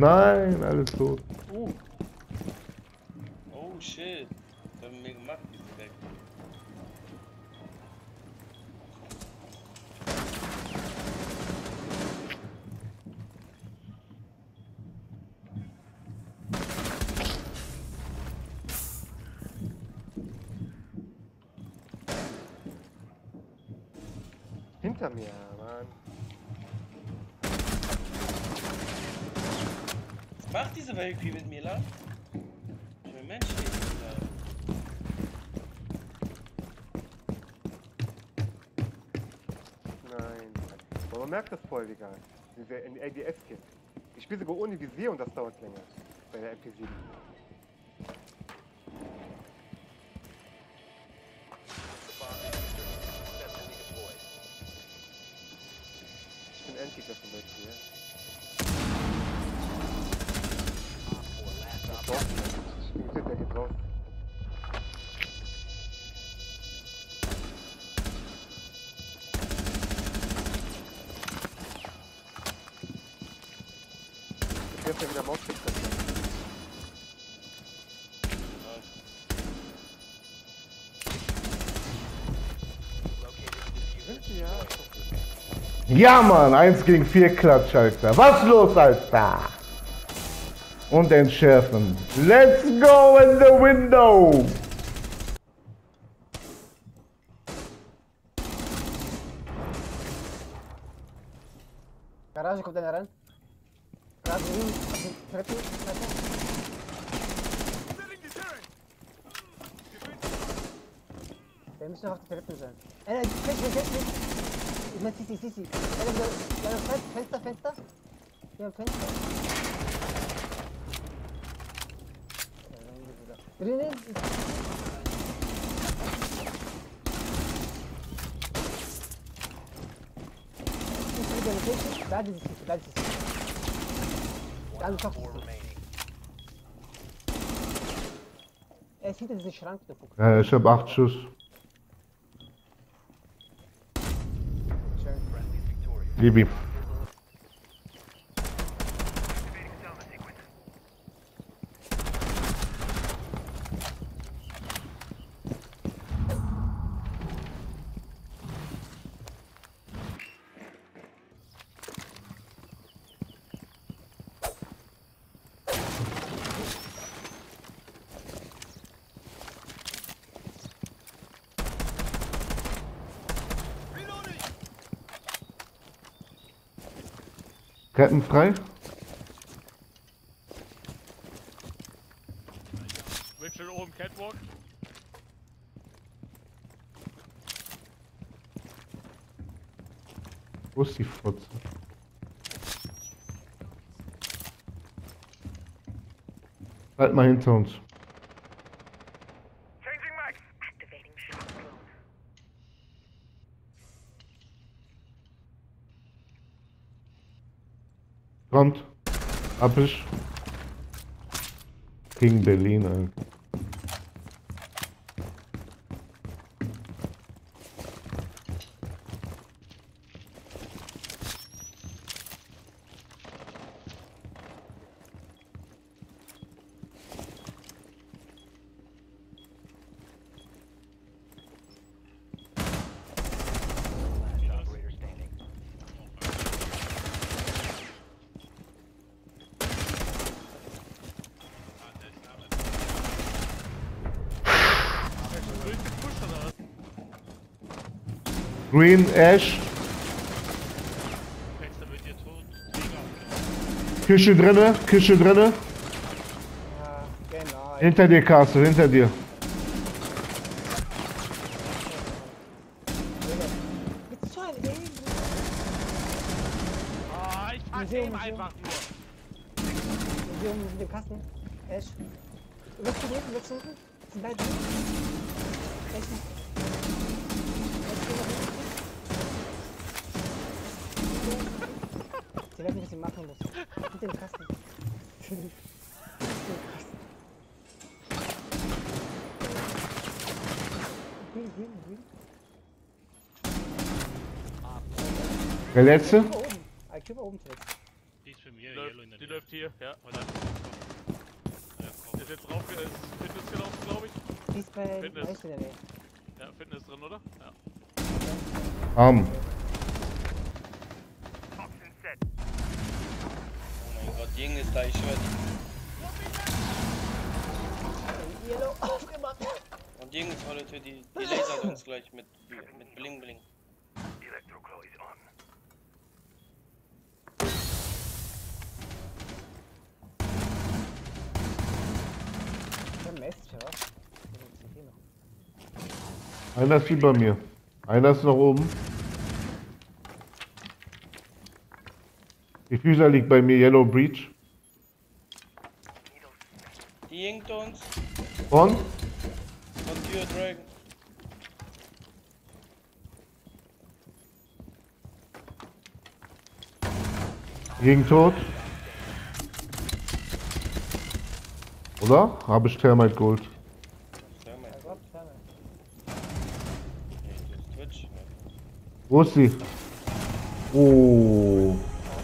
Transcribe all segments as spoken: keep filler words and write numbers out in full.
Nein, alles tot. Uh. Oh shit. Was haben wir gemacht, diese weg? Hinter mir, Mann. Was macht diese Valkyrie mit mir, Lan? Ich bin menschlich, Alter. Nein. Aber man merkt das voll, Digga. Diese A D S-Kit. Ich spiele sogar ohne Visier und das dauert länger. Bei der M P sieben. Ich bin Anti-Defense hier. Ich bin der geht raus. Ich werde ja wieder Mausklick treffen. Ja. Ja, Mann, eins gegen vier Klatsch, Alter. Was los, Alter? Und entschärfen. Let's go in the window! Garage kommt einer rein. Garage links, Treppe, Treppe. Der müsste noch auf der Treppe sein. Äh, Fenster, Fenster. Ich mein Sissi, Sissi. Fenster, Fenster. Ja, Fenster. Drinnen. Da ist es, da ist es. Da ist es. Er ist hinter diesem Schrank, der Fuchs. Ja, ich hab acht Schuss. Libi. Treppen frei. Mitchell oben Catwalk. Wo ist die Fotze? Halt mal hinter uns. Kommt. Hab ich. Gegen Berlin, Alter. Green, Ash. Fenster wird dir tot. Küche drinne, Küche drinne. Ja, genau. Hinter dir, Castle, hinter dir. Jetzt schon, ey. Ah, ich fass Museum, ihm Museum. einfach nur. Museum mit dem Kasten. Ash. Willst du hinten, willst du hinten? Sind beide hinten? Ash. Ich weiß nicht, was ich machen muss. Hinter dem Kasten. Hinter dem Kasten. Green, green, green. Der letzte? I Q war oben. I Q war oben zuletzt. Die ist für mich. Die Yellow in läuft, der die Nähe. läuft hier, ja. Oder? Ja, komm. Ist jetzt drauf, ist Fitness gelaufen, glaube ich. Die ist bei Fitness. Eis in der Nähe. Ja, Fitness drin, oder? Ja. Arm. Oh mein Gott, Jing ist da, ich schwör. Yellow aufgemacht. Und Jing ist vor der Tür, die, die lasert uns gleich mit, mit Bling Bling. Ich hab einen Message, oder? Ich hab hier noch. Einer ist über mir. Einer ist nach oben. Diffuser liegt bei mir, Yellow Breach. Die jinkt uns. Und? Und Tür Dragon. Gegen tot. Oder? Habe ich Thermite Gold. Sag mal, Ja, Gott, Ferne. nee, das ist Twitch. Wo ist sie? Oh.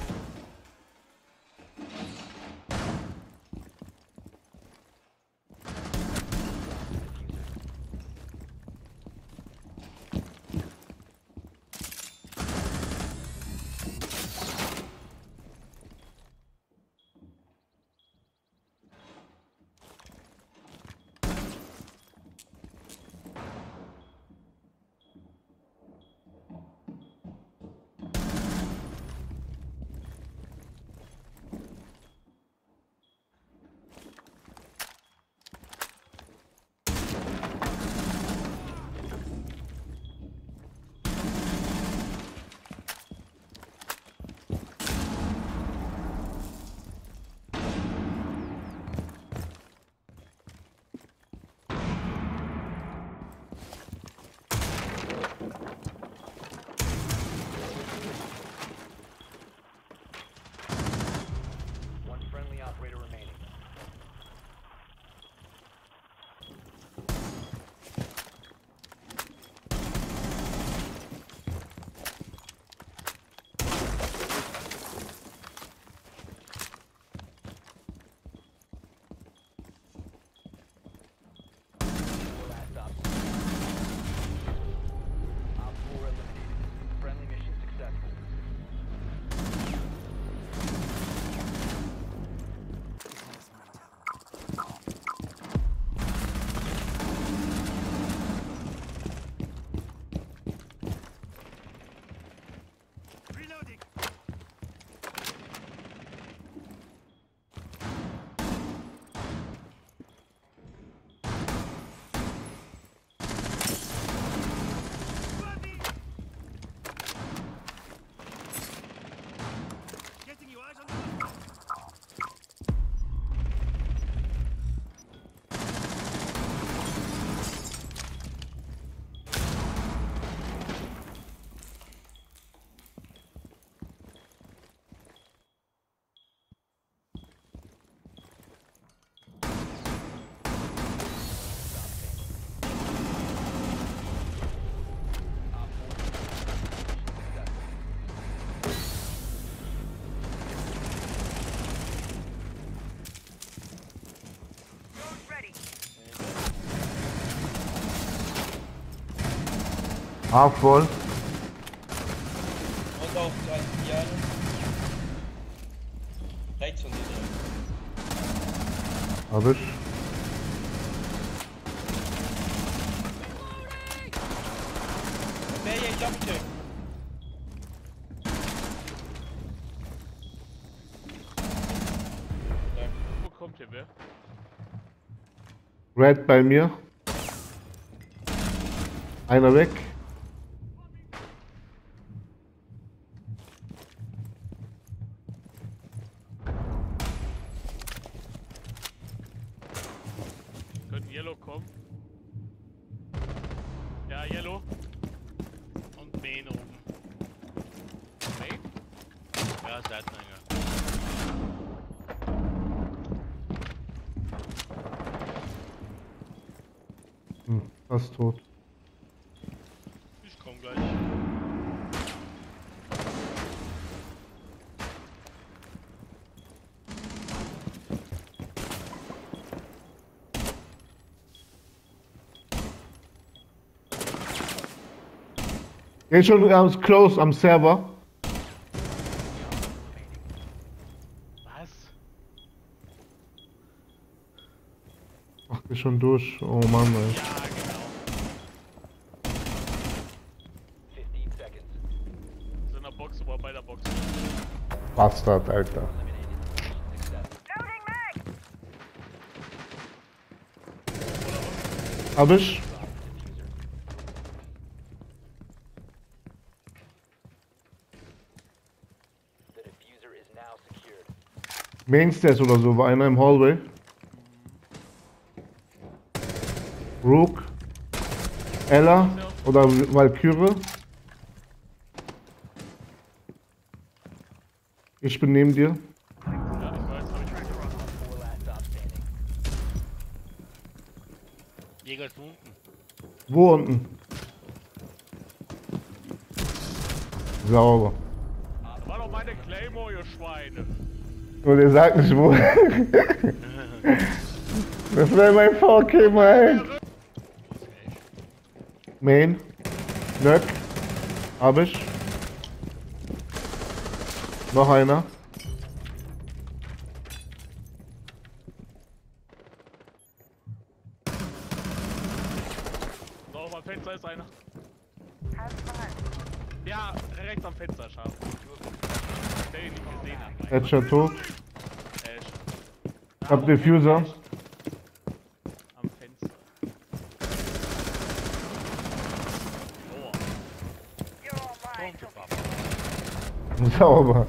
One friendly operator remaining. Last op. Op four eliminated. Friendly mission successful. Reloading! Getting you eyes on the Op four successful. Half voll. Und auch die Jahre. Rechts von dir. Hab ich. Wer hier jumpt? Wo kommt hier wer? Red bei mir. Einer weg. Könnte Yellow kommen. Ja, Yellow. Und Main oben. Main? Ja, Seiteneingang. Hm, fast tot. Ich komm gleich. Der ist schon ganz close am Server. Was? Ach, ist schon durch. Oh Mann, ey. Ja, genau. fifteen seconds. So in der Box, aber bei der Box. Bastard, Alter. Hab ich? The diffuser is now secured. Mainstairs oder so, war einer im Hallway. Rook. Ella oder Valkyrie. Ich bin neben dir. Ja, ich weiß, hab ich schon. Four last stop standing. Jäger ist unten. Wo unten? Sauber. Das war doch meine Claymore, ihr Schweine. Nur der sagt nicht wo. Das wäre mein V K mal. Main. Nöck. Hab ich. Noch einer. So, am Fenster ist einer. Ja, rechts am Fenster, scharf. Der ihn nicht gesehen hat. mein Headshot tot. Ash. Ich hab Diffuser. Am Fenster. Oh. Sauber.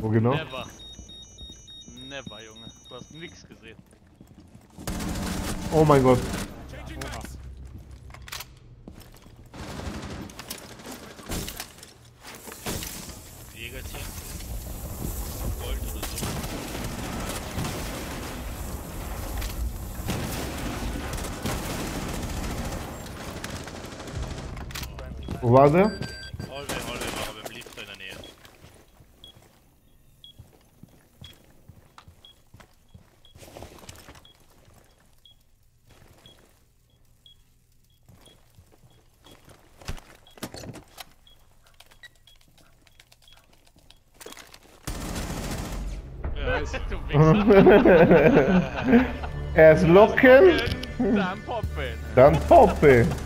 Wo genau? Never. Never, Junge. Du hast nix gesehen. Oh mein Gott. Jägerteam. Gold oder so. Wo war der? Hallway, Hallway war beim Lift in der Nähe. Ja, du Wichser. Er ist locken, Dann poppen. dann Poppe.